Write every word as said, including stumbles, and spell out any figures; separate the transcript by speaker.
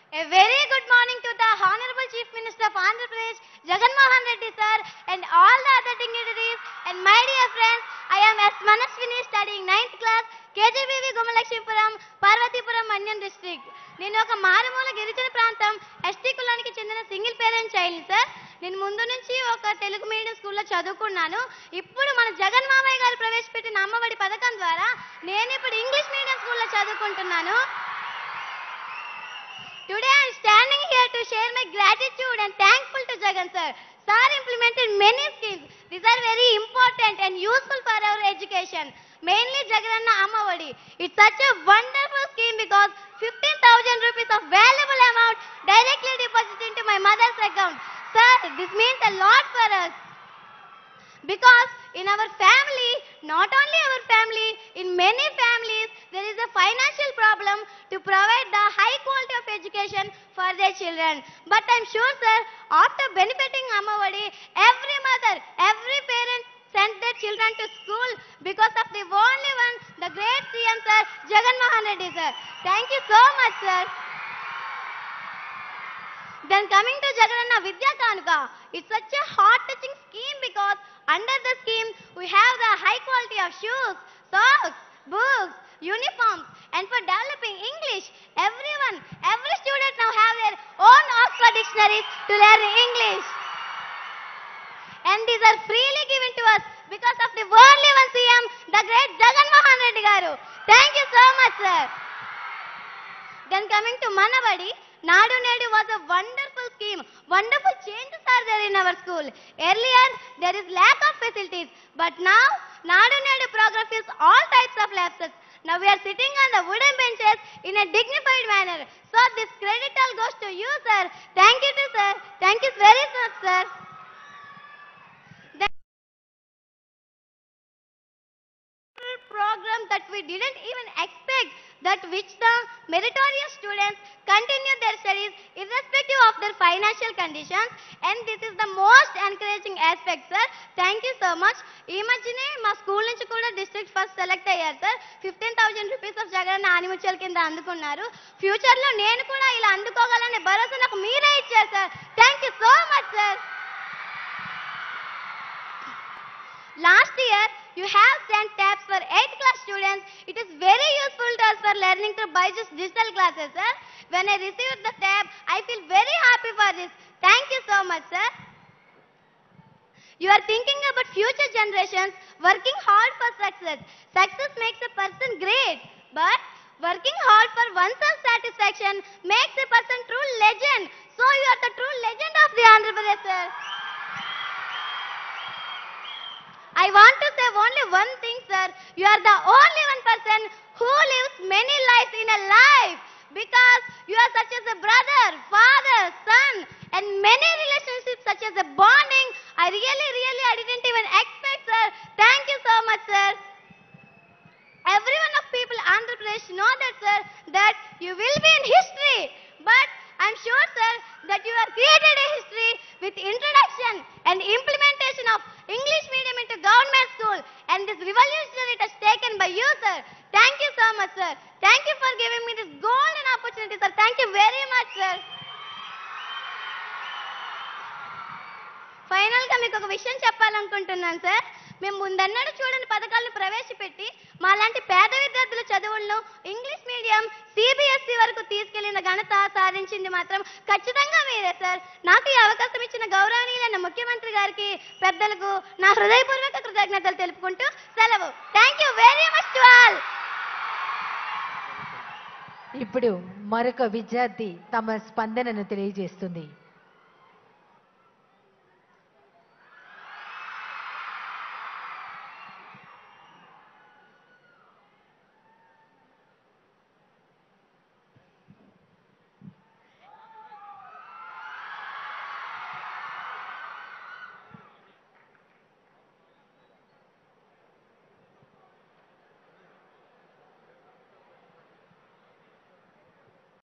Speaker 1: A very good morning to the Honorable Chief Minister of Andhra Pradesh, Jagan Mohan Reddy sir, and all the other dignitaries. And my dear friends, I am S. Manaswini studying ninth class, K J B V Gumalakshmipuram, Parvatipuram, Manyam district. నేను ఒక మారుమూల గిరిజన ప్రాంతం ST కులానికి చెందిన single parent child sir. నేను ముందు నుంచి ఒక తెలుగు మీడియం స్కూల్లో చదువుకున్నాను. ఇప్పుడు మన జగన్ మామయ్య గారు ప్రవేశపెట్టిన అమ్మఒడి పథకం ద్వారా నేను ఇప్పుడు ఇంగ్లీష్ మీడియం స్కూల్లో చదువుకుంటున్నాను. Today I am standing here to share my gratitude and thankful to Jagan sir. Sir implemented many schemes. These are very important and useful for our education. Mainly Jaganna Ammavadi. It's such a wonderful scheme because fifteen thousand rupees of valuable amount directly deposited into my mother's account. Sir, this means a lot for us. Because in our family, not only our family, in many families, there is a financial problem to provide the high quality of education for their children. But I'm sure, sir, after benefiting Ammavadi, every mother, every parent sent their children to school because of the only one, the great C M sir, Jagan Mohan Reddy sir. Thank you so much, sir. Then coming to Jaganna Vidya Kanuka, it's such a heart-touching scheme because under the scheme we have the high quality of shoes, socks, books, uniforms, and for developing English, everyone, every student now have their own Oxford dictionaries to learn English. And these are freely given to us because of the only one C M, the great Jagan Mohan Reddy garu. Thank you so much, sir. Then coming to Manavadi, Nadu Nedu was a wonderful scheme. Wonderful changes are there in our school. Earlier, there is lack of facilities. But now, Nadu Nedu program fills all types of labs. Now we are sitting on the wooden benches in a dignified manner. So this credit all goes to you, sir. Thank you to sir. Thank you very much, sir. Program that we didn't even expect, that which the meritorious students continue their studies irrespective of their financial conditions, and this is the most encouraging aspect, sir. Thank you so much. ఈ మధ్యనే మా school నుంచి కూడా district first select అయ్యారు sir. Fifteen thousand rupees of Jagan ఆనిముత్యాల కింద అందుకున్నారు. Future లో నేను కూడా ఇలా అందుకోగలనే భరోసా నాకు మీరే ఇచ్చారు sir. Thank you so much sir. Last year, you have sent tabs for eighth class students. It is very useful to us for learning through Byju's digital classes, sir. When I received the tab, I feel very happy for this. Thank you so much, sir. You are thinking about future generations, working hard for success. Success makes a person great, but working hard for oneself satisfaction makes a person true legend. So you are the true legend of the Andhra Pradesh, sir. I want to say only one thing, sir. You are the only one person who lives many lives in a life, because you are such as a brother, father, son, and many relationships such as a bonding. I really, really, I didn't even expect, sir. Thank you so much, sir. Everyone of people in Andhra Pradesh know that, sir, that you will be in history. But I'm sure, sir, that you have created a history with introduction and implementation of English medium into government school, and this revolutionary it has taken by you, sir. Thank you so much, sir. Thank you for giving me this golden opportunity, sir. Thank you very much, sir. Final గా మీకు ఒక విషయం చెప్పాలనుకుంటున్నాను sir. మేము ముందన్నడు చూడని పథకాలను ప్రవేశపెట్టి మాలాంటి పేద విద్యార్థుల చదువులను ఇంగ్లీష్ మీడియం సిబిఎస్ఈ వరకు తీసుకెళ్లిన ఘనత సాధించింది మాత్రం ఖచ్చితంగా మీరే సార్. నాకు ఈ అవకాశం ఇచ్చిన గౌరవనీయులైన ముఖ్యమంత్రి గారికి, పెద్దలకు నా హృదయపూర్వక కృతజ్ఞతలు తెలుపుకుంటూ సెలవు. Thank you very much to all.
Speaker 2: ఇప్పుడు మరొక విద్యార్థి తమ స్పందనను తెలియజేస్తుంది.